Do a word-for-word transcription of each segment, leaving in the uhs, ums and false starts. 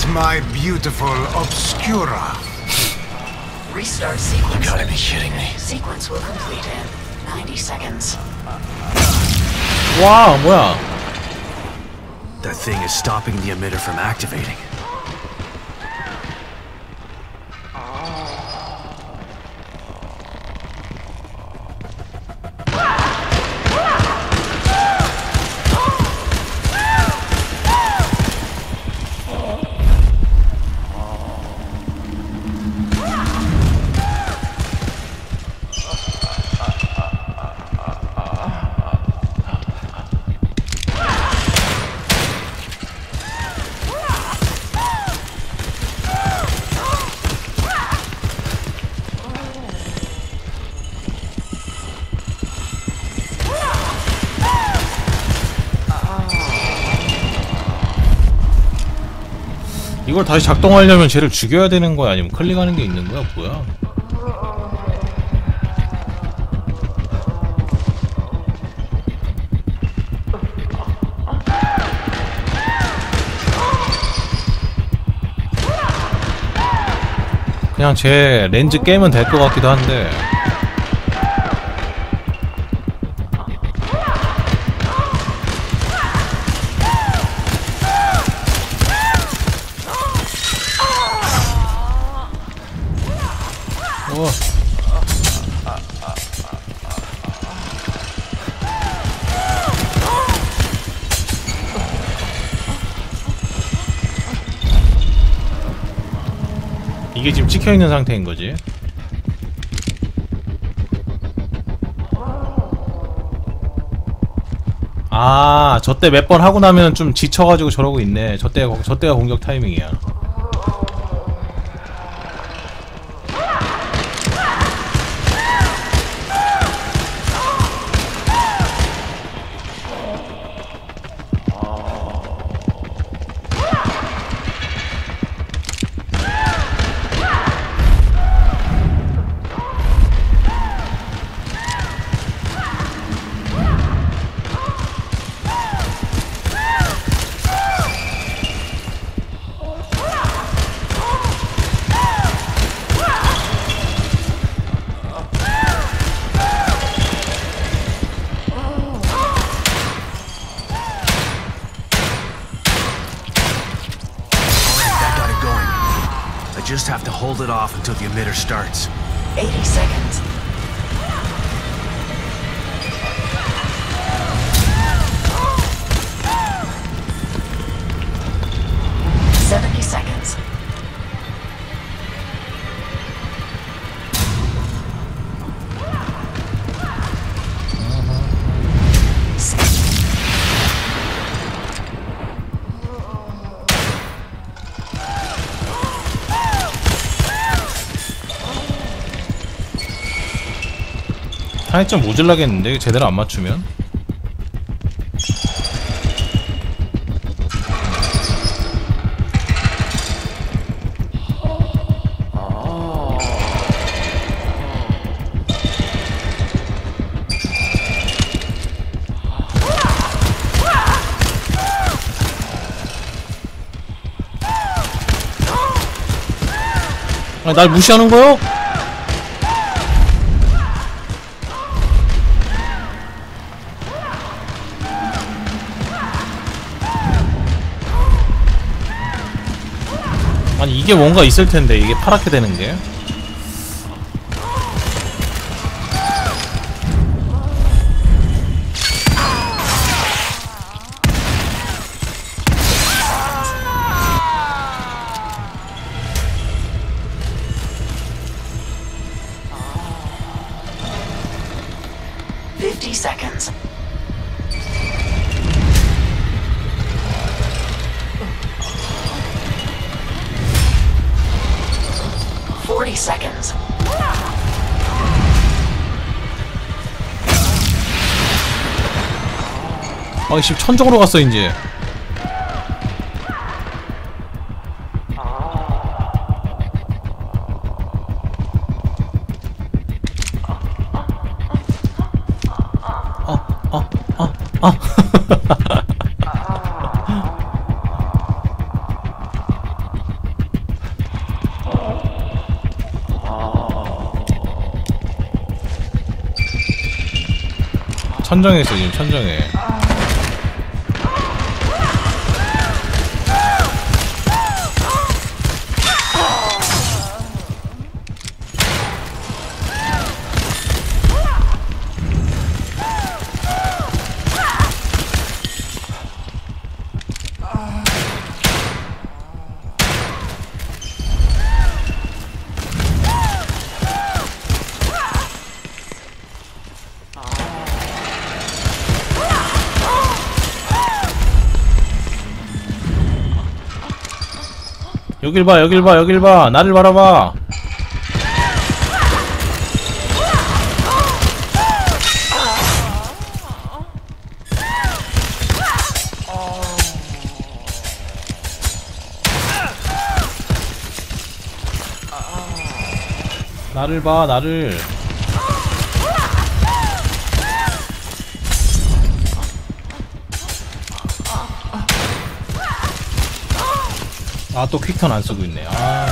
my beautiful Obscura. Restart sequence. You gotta be kidding me. Sequence will complete in ninety seconds. 와, 뭐야? That thing is stopping the emitter from activating. 이걸 다시 작동하려면 쟤를 죽여야 되는 거야? 아니면 클릭하는 게 있는 거야? 뭐야? 그냥 쟤 렌즈 깨면 될 것 같기도 한데. 어. 이게 지금 찍혀있는 상태인 거지. 아, 저때 몇 번 하고 나면 좀 지쳐가지고 저러고 있네. 저때, 저때가 공격 타이밍이야. Just have to hold it off until the emitter starts. eighty seconds. seventy seconds. 타이점 모질라겠는데 제대로 안 맞추면. 아니, 날 무시하는 거요? 아니, 이게 뭔가 있을 텐데, 이게 파랗게 되는 게. fifty seconds. forty seconds. 아, 씨, 천정으로 갔어, 이제. 어, 어, 어, 어. 천정에 있어 지금 천정에. 여길 봐, 여길 봐, 여길 봐. 나를 바라봐. 나를 봐, 나를. 아, 또 퀵턴 안 쓰고 있네. 아.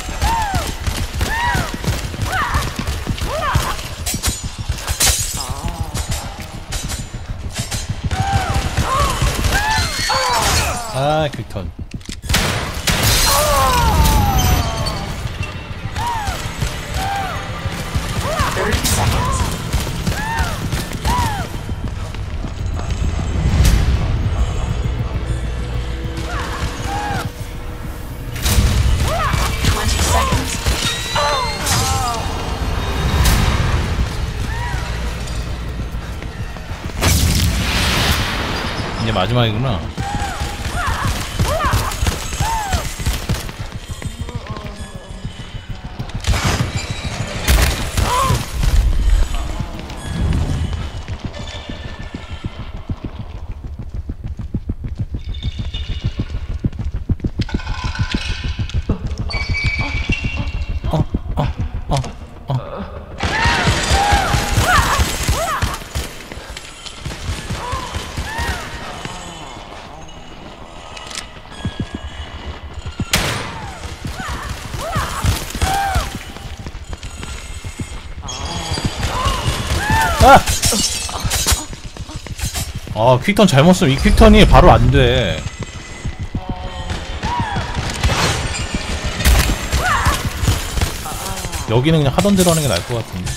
아, 퀵턴. thirty seconds. twenty seconds. 이제 마지막이구나. 아! 아, 퀵턴 잘못 쓰면 이 퀵턴이 바로 안 돼. 여기는 그냥 하던 대로 하는 게 나을 것 같은데.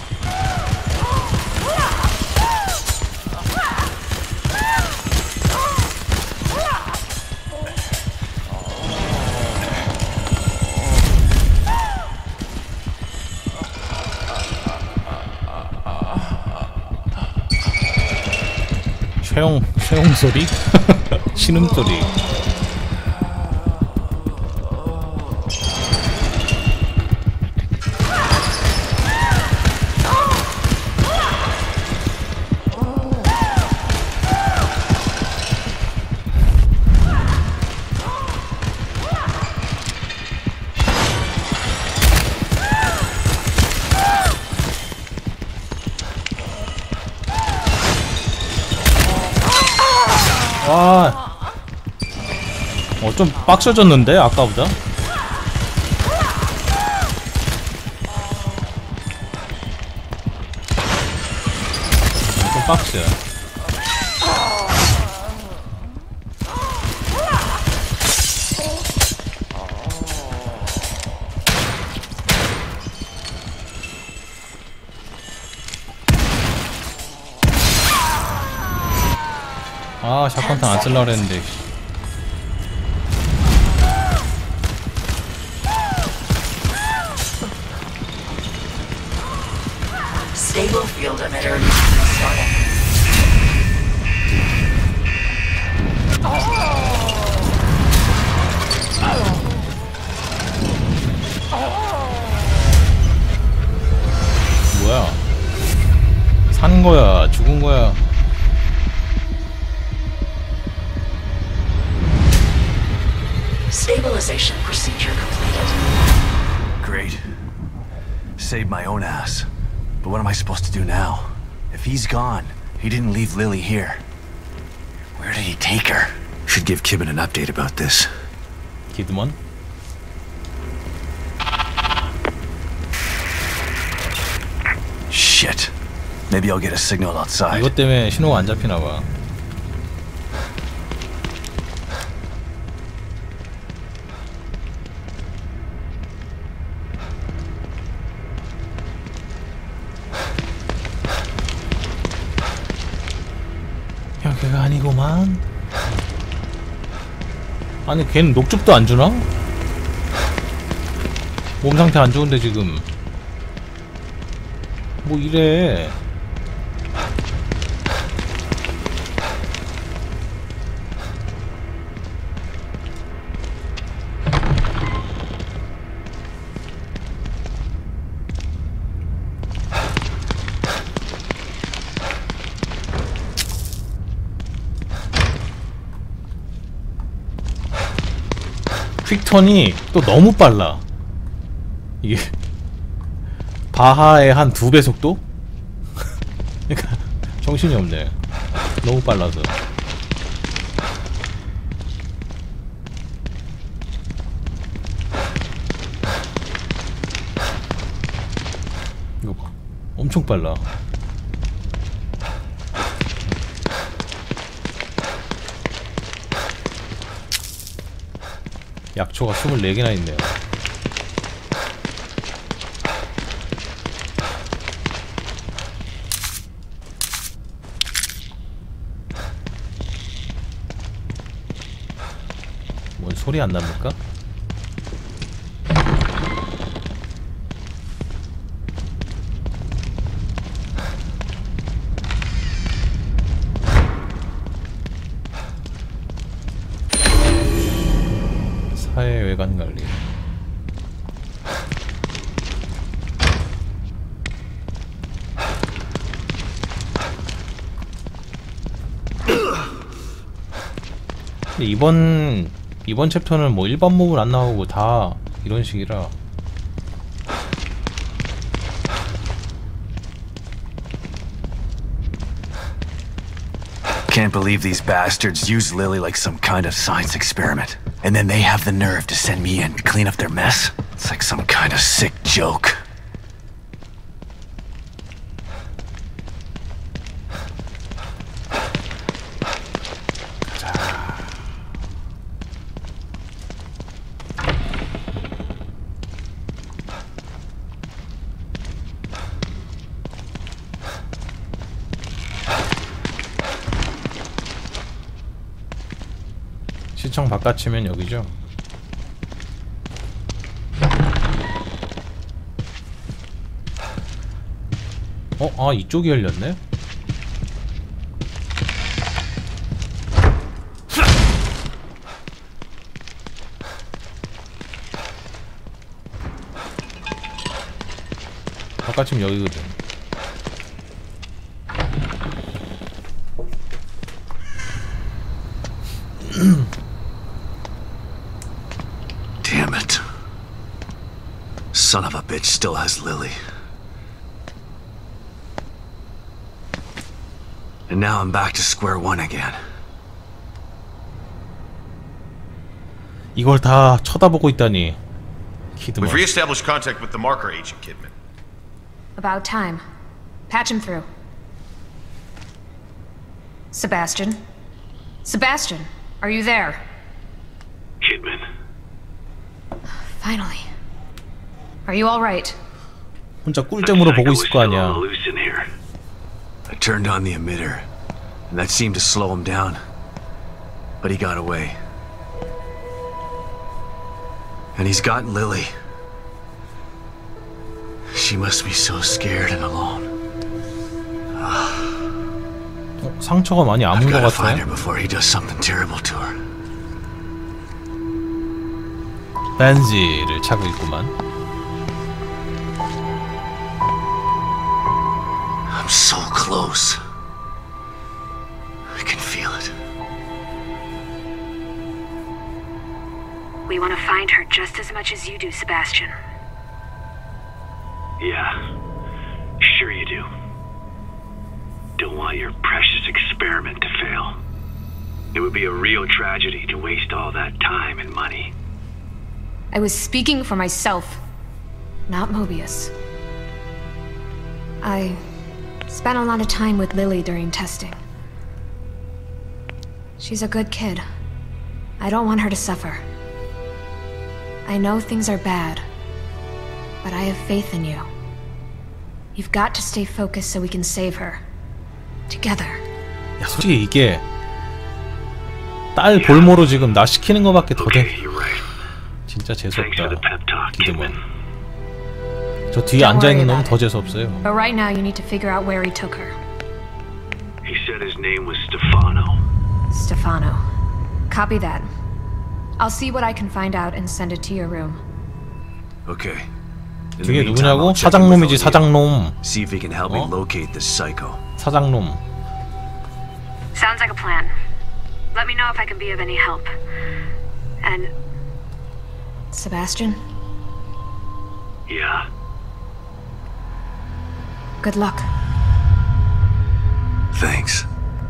쇠용, 쇠용 소리? 신음 소리. 와, 어, 좀 빡쳐졌는데 아까보다. 좀 빡쳐. 아, 샷건탄 안 쓸라 그랬는데. Stable field emitter restarting. 뭐야? 산 거야? 죽은 거야? Stabilization procedure completed. Great. Saved my own ass. But what am I supposed to do now? If he's gone, he didn't leave Lily here. Where did he take her? Should give Kibben an update about this. 기드먼? Shit. Maybe I'll get a signal outside. 이것 때문에 신호가 안 잡히나 봐. 여기가 아니구만. 아니 걔는 녹즙도 안 주나? 몸 상태 안 좋은데 지금 뭐 이래. 퀵턴이 또 너무 빨라. 이게 바하의 한 두 배 속도? 그러니까 정신이 없네. 너무 빨라서. 이거 봐. 엄청 빨라. 약초가 스물네 개나 있네요. 뭔 소리 안 납니까? 사회외관 관리. 근데 이번 이번 챕터는 뭐 일반 몹은 안 나오고 다 이런 식이라. Can't believe these bastards use Lily like some kind of science experiment. And then they have the nerve to send me in to clean up their mess? It's like some kind of sick joke. 시청 바깥이면 여기죠. 어? 아 이쪽이 열렸네? 바깥이면 여기거든. Damn it. Son of a bitch still has Lily. And now I'm back to square one again. 이걸 다 쳐다보고 있다니. 키드먼. We've re-established contact with the marker agent, Kidman. About time. Patch him through. Sebastian? Sebastian, are you there? Kidman. Finally. Are you all right? 혼자 꿀잼으로 보고 있을 거 아니야. I turned on the emitter, and that seemed to slow him down. But he got away. And he's got Lily. She must be so scared and alone. 어, 상처가 많이 I've 아문 것 got to find her 같아. before he does something terrible to her. 벤지를 차고 있구만. I'm so close. I can feel it. We want to find her just as much as you do, Sebastian. Yeah, sure you do. Don't want your precious experiment to fail. It would be a real tragedy to waste all that time and money. I was speaking for myself, not Mobius. I Spent a lot of time with Lily during testing. She's a good kid. I don't want her to suffer. I know things are bad, but I have faith in you. You've got to stay focused so we can save her. Together. 야, 솔직히 이게 딸 볼모로 지금 나 시키는 거밖에 더 돼. Okay, you're right. 진짜 Thanks for 재수없다. the pep talk, 기드먼. Kidman. 저 뒤에 Don't 앉아 있는 worry 놈은 about 더 it. 재수없어요. But right now you need to figure out where he took her. He said his name was Stefano. Stefano. Copy that. I'll see what I can find out and send it to your room. Okay. In the 그게 meantime, 누구냐고? I'll check in with 사장놈이지, O'Neill. 사장놈. See if he can help me 어? locate this psycho. 사장놈. Sounds like a plan. Let me know if I can be of any help. And Sebastian, Yeah. good luck. Thanks.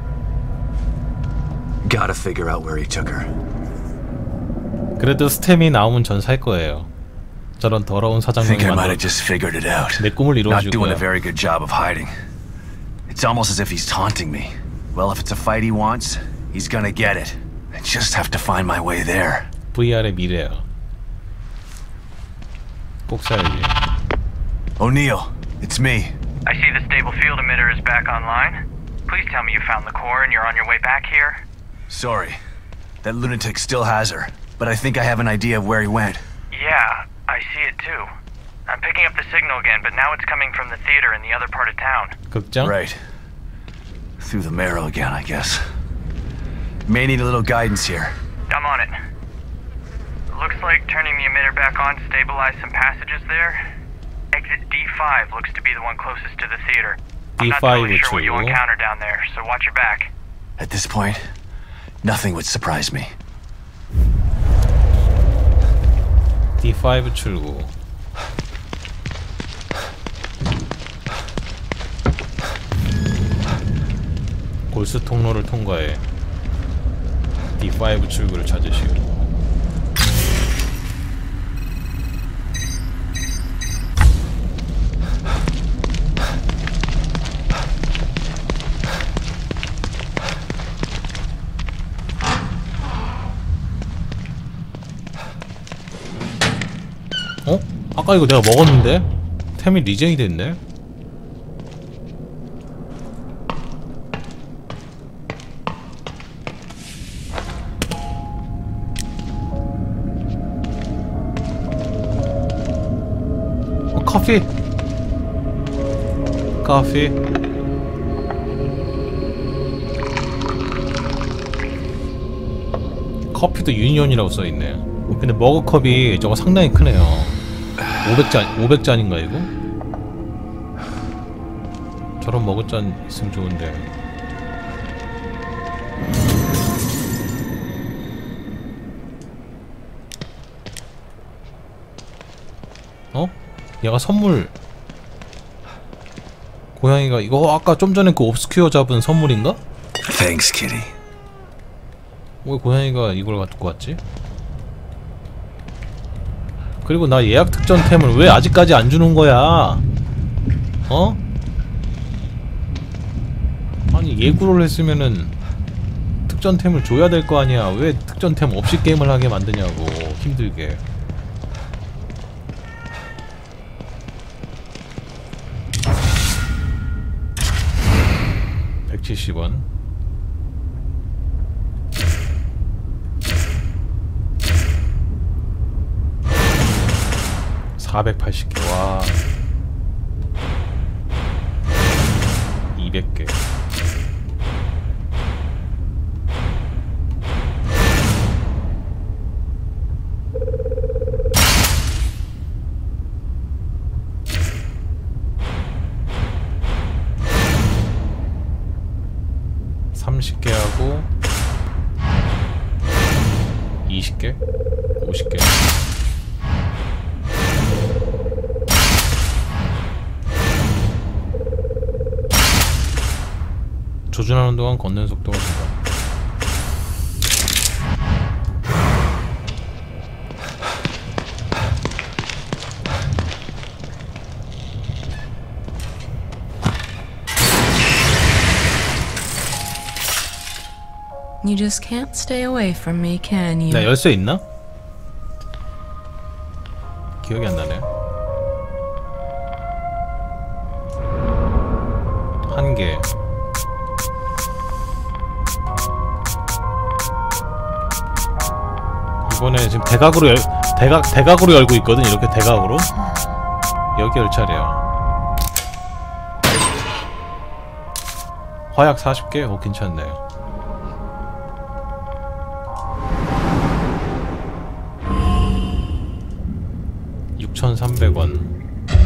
Gotta figure out where he took her. 그래도 스템이 나오면 전 살 거예요. 저런 더러운 I think 사장님이 I might 만든 have just figured it out. 내 꿈을 Not 이루어줄 doing a 거야. very good job of hiding. It's almost as if he's taunting me. Well, if it's a fight he wants, he's gonna get it. I just have to find my way there. 브이알의 미래야. 꼭 사야지. O'Neill, it's me. I see the stable field emitter is back online. Please tell me you found the core and you're on your way back here. Sorry. That lunatic still has her, but I think I have an idea of where he went. Yeah, I see it too. I'm picking up the signal again, but now it's coming from the theater in the other part of town. 극장? Right. Through the marrow again, I guess. May need a little guidance here. I'm on it. Looks like turning the emitter back on stabilized some passages there. Exit D five looks to be the one closest to the theater. I'm not totally sure what you D five encounter down there, so watch your back. At this point, nothing would surprise me. 디 파이브 출구. 골수 통로를 통과해 디 파이브 출구를 찾으시오. 어? 아까 이거 내가 먹었는데? 템이 리젠이 됐네? 어, 커피! 커피. 커피도 유니온이라고 써있네. 근데 머그컵이 저거 상당히 크네요. 오백 잔, 오백 잔인가 이거? 저런 머그잔 있으면 좋은데. 어? 얘가 선물. 고양이가 이거 아까 좀 전에 그 옵스큐어 잡은 선물인가? Thanks, kitty. 왜 고양이가 이걸 갖고 왔지? 그리고 나 예약 특전템을 왜 아직까지 안 주는 거야? 어? 아니 예구를 했으면은 특전템을 줘야 될 거 아니야. 왜 특전템 없이 게임을 하게 만드냐고. 힘들게. 백칠십 원. 사백팔십 개. 와. 이백 개. 삼십 개 하고 이십 개? 오십 개. 조준하는 동안 걷는 속도가 증가. You just can't stay away from me, can you? 나 열쇠 있나? 기억이 안 나네. 한 개. 이번에 지금 대각으로 열, 대각, 대각으로 열고 있거든. 이렇게 대각으로. 여기 열 차례야. 화약 사십 개? 오, 괜찮네. 육천삼백 원.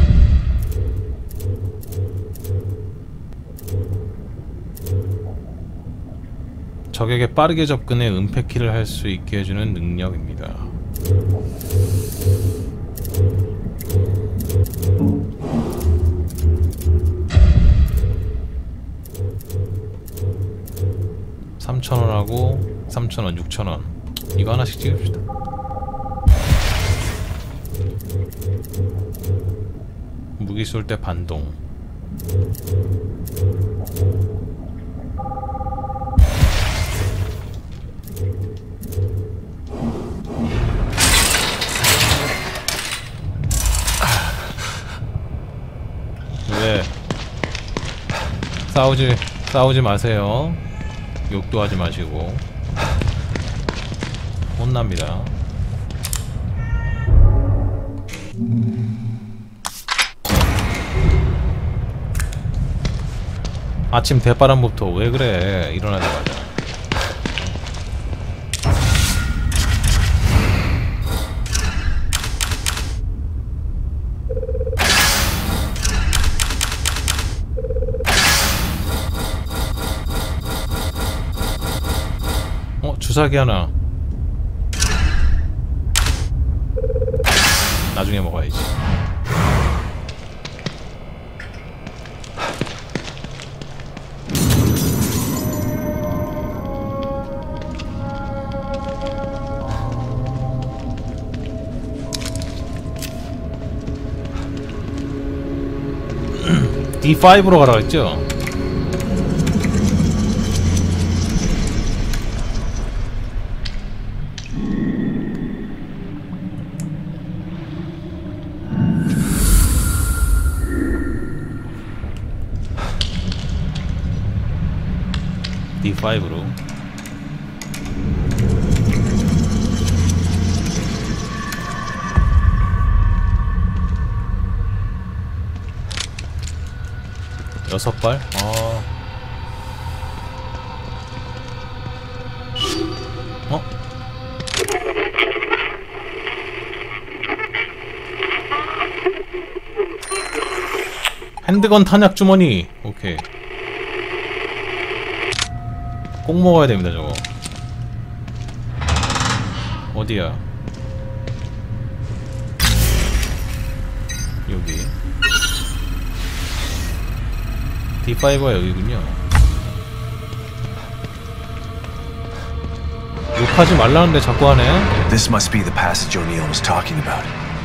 적에게 빠르게 접근해 은폐키를 할 수 있게 해주는 능력입니다. 삼천 원하고 삼천 원, 육천 원. 이거 하나씩 찍읍시다. 무기 쏠 때 반동. 왜? 싸우지, 싸우지 마세요. 욕도 하지 마시고. 혼납니다. 아침 대바람부터 왜 그래? 일어나자마자. 어? 주사기 하나. 나중에 먹어야지. 디 파이브로 가라고 했죠? 디 파이브로. 여섯 발? 어. 어? 핸드건 탄약 주머니. 오케이. 꼭 먹어야 됩니다, 저거. 어디야? 여기. 디 파이브가 여기군요. 욕하지 말라는데 자꾸 하네. This must be the passage O'Neill was talking about.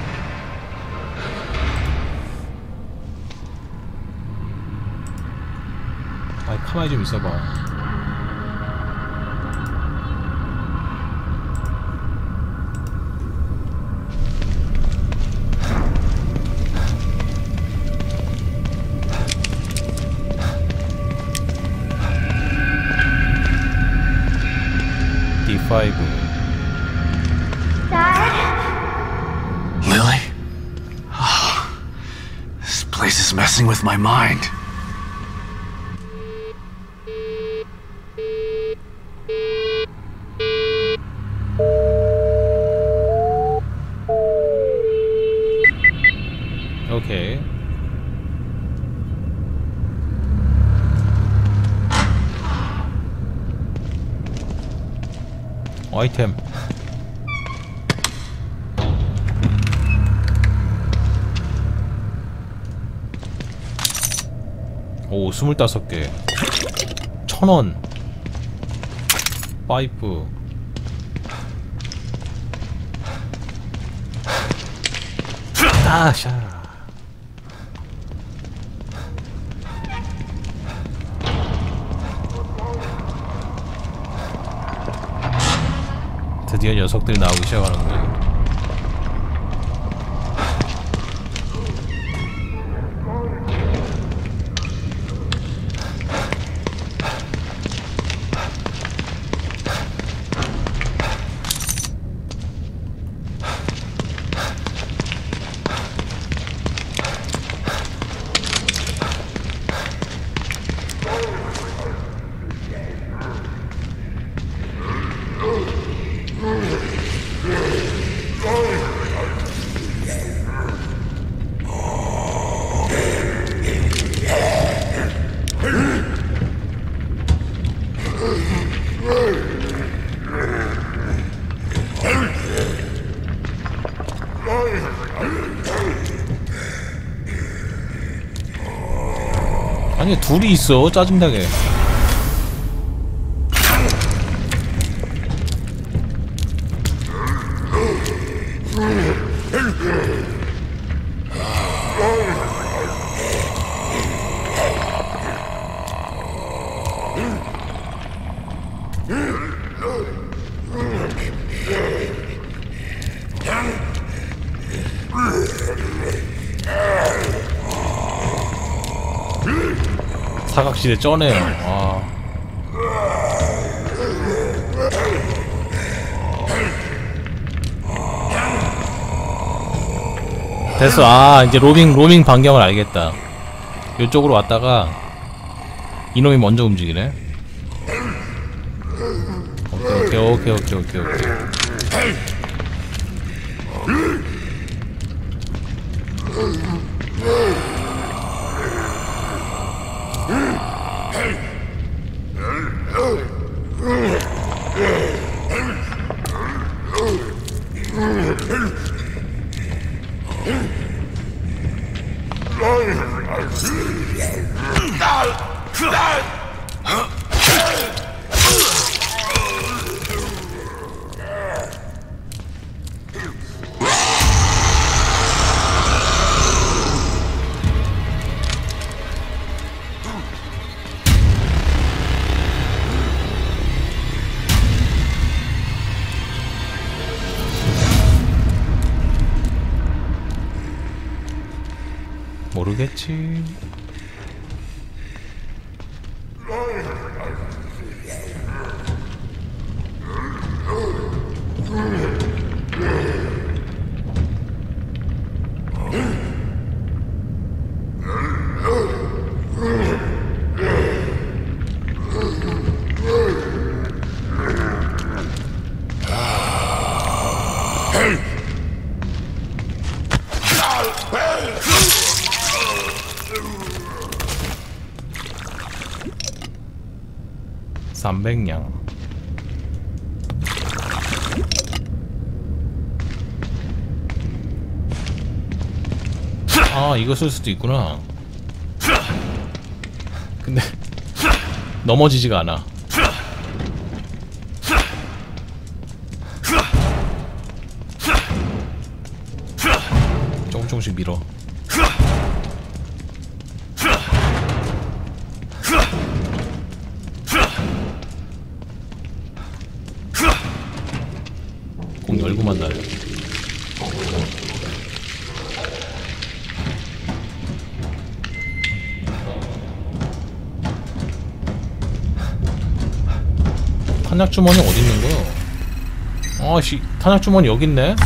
아이, 가만히 좀 있어봐. 디 파이브. Lily? Oh, this place is messing with my mind. 오케이. 아이템. 오, 스물다섯 개. 천 원. 파이프. 아, 샤. 드디어 녀석들이 나오기 시작하는군. 아니 둘이 있어 짜증나게. 사각지대 쩌네요. 아. 됐어. 아 이제 로밍 로밍 반경을 알겠다. 이쪽으로 왔다가 이놈이 먼저 움직이네. 오케이 오케이 오케이 오케이 오케이. 모르겠지. 삼백 냥. 아 이거 쓸 수도 있구나. 근데 넘어지지가 않아. 조금 조금씩 밀어. 공 열고만 나요. 탄약 주머니 어디 있는 거야? 아씨, 탄약 주머니 여기 있네.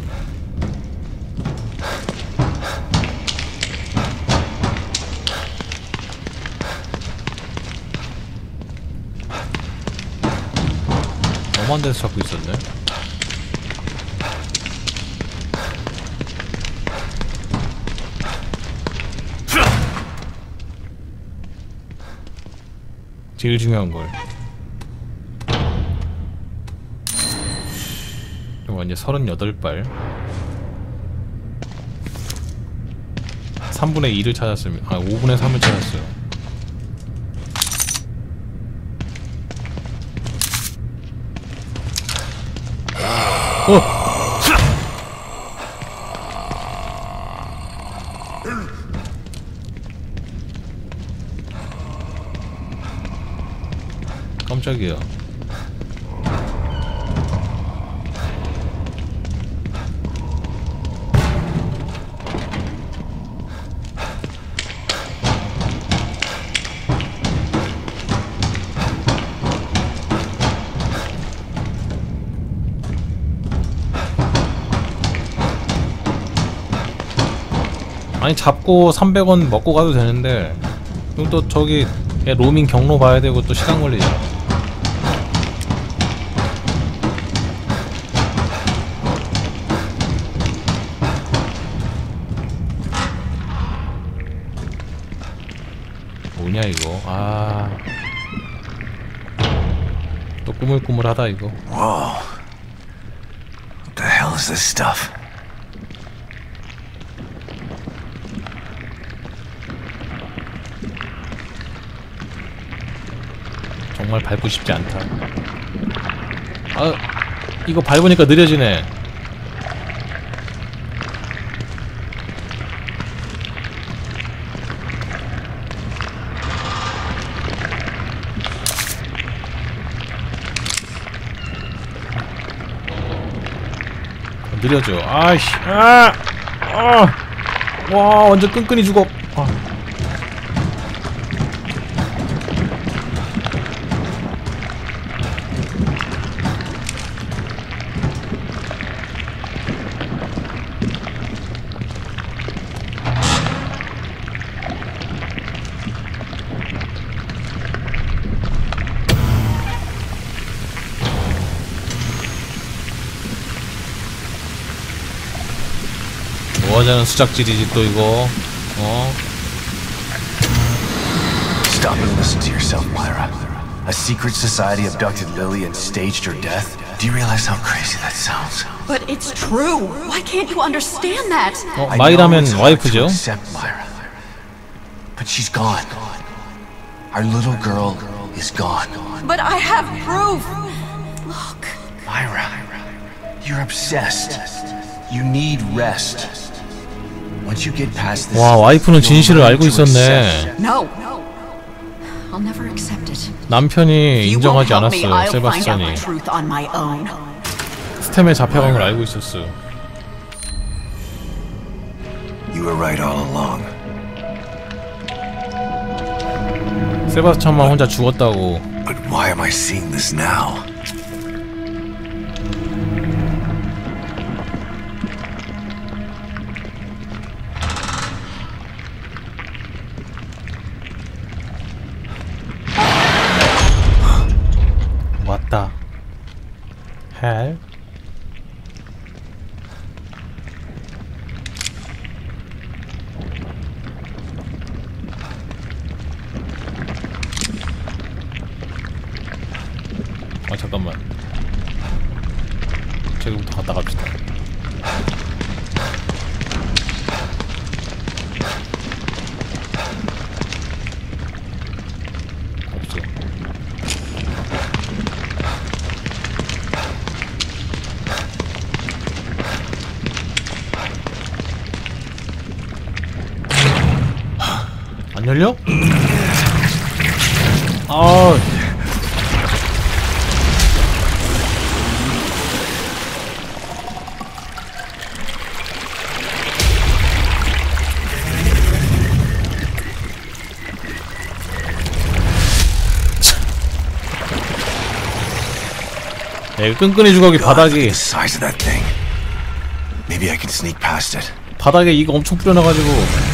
너무한 데서 찾고 있었네. 제일 중요한 걸. 이거 이제 서른여덟 발. 삼분의 이를 찾았으면, 아, 오분의 삼을 찾았어요. 어! 깜짝이야. 아니 잡고 삼백 원 먹고 가도 되는데 그럼 또 저기 로밍 경로 봐야 되고 또 시간 걸리잖아. 뭐냐 이거. 아, 또 꾸물꾸물하다 이거. Whoa. What the hell is this stuff? 정말 밟고 싶지 않다. 아, 이거 밟으니까 느려지네. 느려져. 아이씨. 아! 아! 와, 완전 끈끈이 죽어. 아. 뭐하자는 수작질이지 또 이거. 어? Stop and listen to yourself, Myra. A secret society abducted Lily and staged her death? Do you realize how crazy that sounds? But it's true. Why can't you understand that? 어, 마이라면 와이프죠? Accept, Myra. But she's gone. Our little girl is gone. But I have proof. Look. Myra, you're obsessed. You need rest. Once you get past this, 와, 와이프는 진실을 알고 있었네. No. I'll never accept it. 남편이 인정하지 않았어요. I'll find out 세바스찬이. the truth on my own. 스템에 잡혀간 걸 알고 있었어. You were right all along. 세바스찬만 혼자 죽었다고. But why am I seeing this now? 왔다. 헬. 아 잠깐만. 저기부터 갔다 갑시다. 없어. 안 열려? 아. 야, 이거 끈끈이 주걱이 바닥이 Size of that thing. Maybe I can sneak past it. 바닥에 이거 엄청 뿌려놔가지고.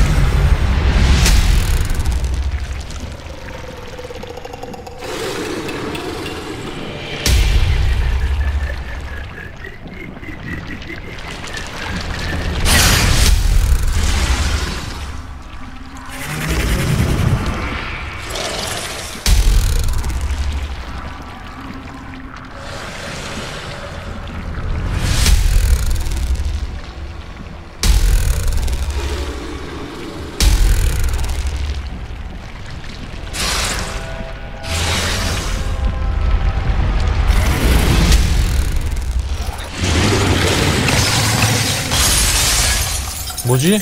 뭐지?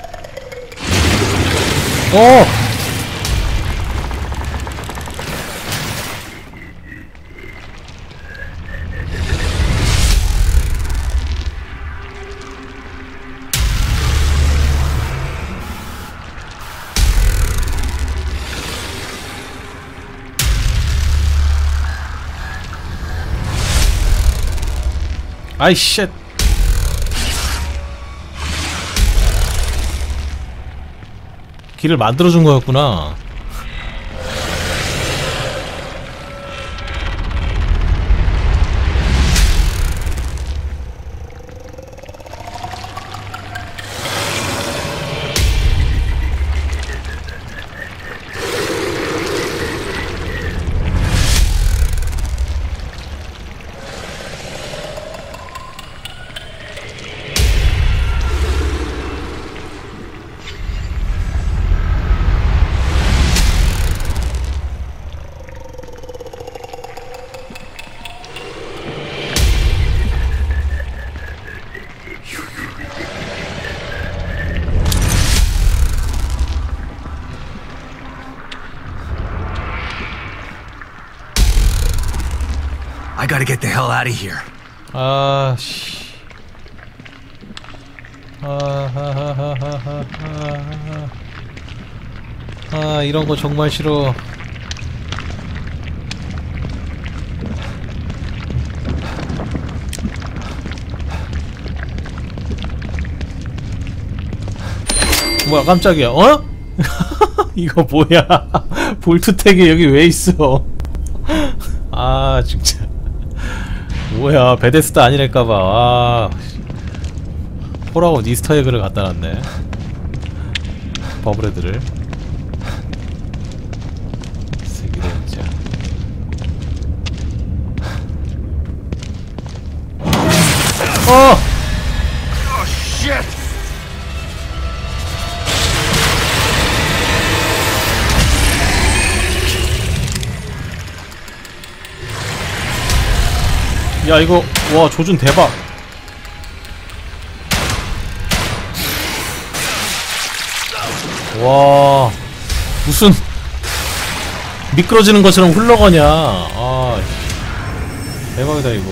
어! 아이 쉣. 길을 만들어준 거였구나. I gotta get the hell out of here. 아, 씨. 아, 하하하하하. 아, 이런 거 정말 싫어. 뭐야, 깜짝이야. 어? 이거 뭐야? 볼트택이 여기 왜 있어? 아, 진짜. 뭐야, 베데스다 아니랄까봐. 아, 폴아웃 이스터에그를 갖다 놨네. 버브레드를. 새끼들 진짜. 어! Oh shit! 야, 이거 와, 조준 대박. 와, 무슨 미끄러지는 것처럼 흘러가냐. 아, 대박이다 이거.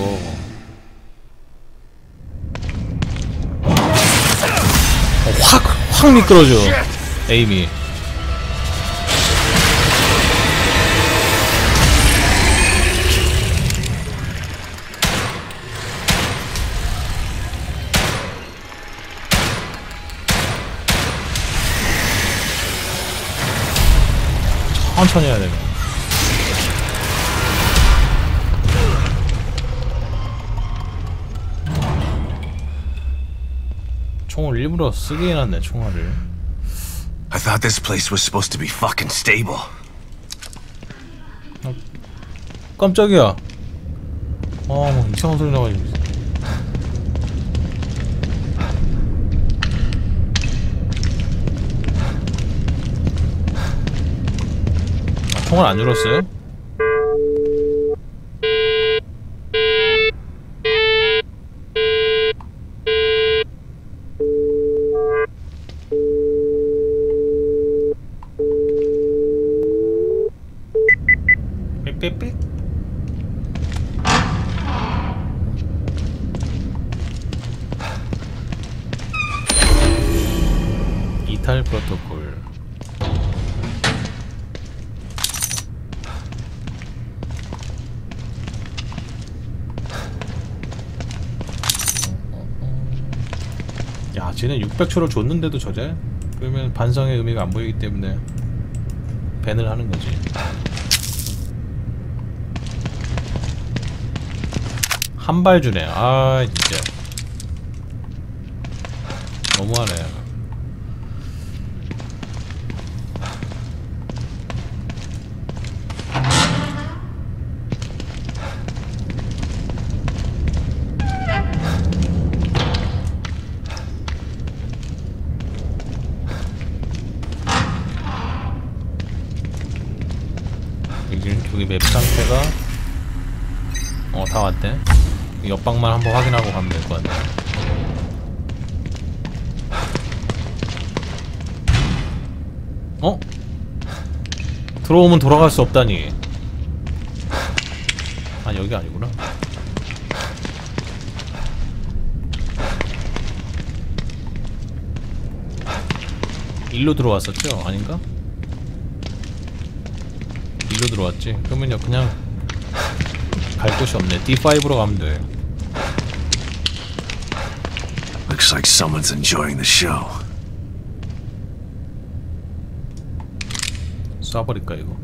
어, 확, 확 미끄러져 에임이. 천천히 해야 되네. 총을 일부러 쓰게 해놨네, 총알을. I thought this place was supposed to be fucking stable. 아, 깜짝이야. 아, 뭐 이상한 소리 나가지고. 총알 안 줄었어요? 빽빽빽? 이탈 프로토콜. 야, 쟤는 육백 초를 줬는데도 저래? 그러면 반성의 의미가 안 보이기 때문에 밴을 하는 거지. 한 발 주네. 아, 진짜 너무하네. 여기 맵 상태가 어, 다 왔대. 옆방만 한번 확인하고 가면 될 것 같네. 어? 들어오면 돌아갈 수 없다니. 아니, 여기 아니구나. 일로 들어왔었죠? 아닌가? 일로 들어왔지? 그러면요, 그냥 갈 곳이 없네. 디 파이브로 가면 돼. Looks like someone's enjoying the show. 쏴버릴까 이거?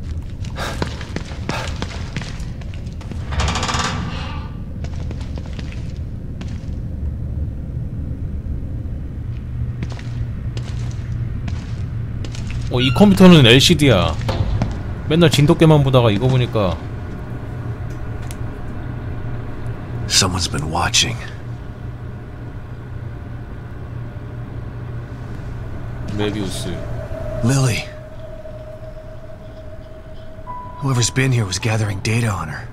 어, 이 컴퓨터는 엘시디야. 맨날 진돗개만 보다가 이거 보니까. Someone's been watching. 메비우스. Lily. Whoever's been here was gathering data on her.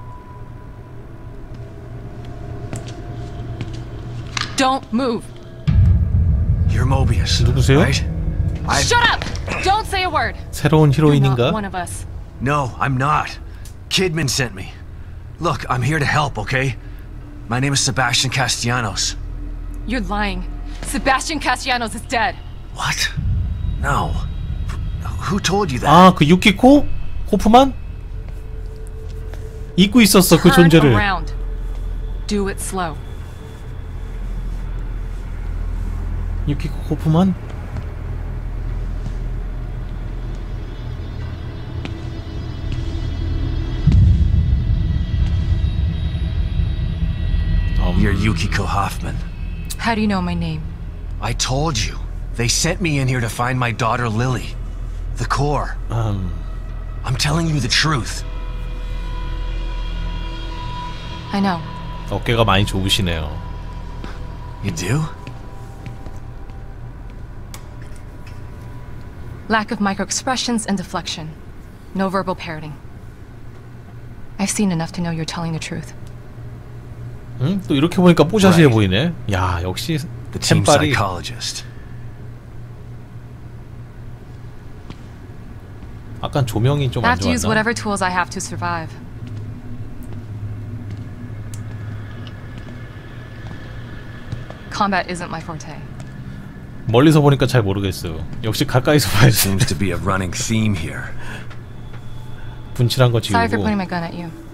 Don't move. You're Mobius, 누구세요? right? I... Shut up! Don't say a word. 새로운 히로인인가? You're not one of us. No, I'm not. Kidman sent me. Look, I'm here to help, okay? My name is Sebastian Castellanos. You're lying. Sebastian Castellanos is dead. What? No. Who told you that? 아, 그 유키코? 호프만? 잊고 있었어 그 Turn 존재를. around. Do it slow. 유키코 호프만? You're Yukiko Hoffman. How do you know my name? I told you. They sent me in here to find my daughter Lily. The core. Um. I'm telling you the truth. I know. 어깨가 많이 좁으시네요. You do? Lack of microexpressions and deflection. No verbal parroting. I've seen enough to know you're telling the truth. 응? 또 이렇게 보니까 뽀샤시해 보이네. 야, 역시 The team 템빨이. psychologist. 아까 조명이 좀 I 안 have to use 좋았나? whatever tools I have to survive. Combat isn't my forte. 멀리서 보니까 잘 모르겠어요. 역시 가까이서 봐야지. Seems to be a running theme here. 분칠한 거 Sorry for 지우고. pointing my gun at you.